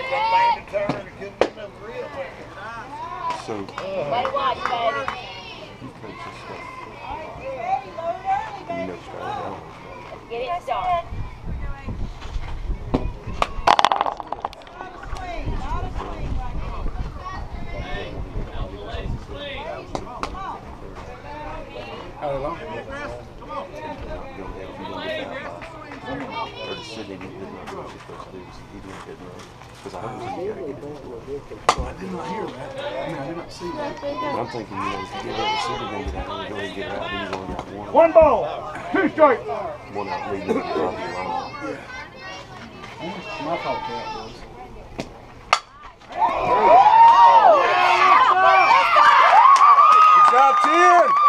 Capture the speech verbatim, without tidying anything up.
So, uh, you coach this stuff. You know, start out. Get it started. How long? Come on. Or the city didn't do what you're supposed to do. He didn't get enough. Because I heard he got to get it. I did not hear that. I mean, I did not see that. But I'm thinking, you know, if you get out of the city, then get out and go ahead and get her out, then you've only got one. One ball, two strikes. One out leading to the property line. Yeah. My fault that was. Good job, Tim!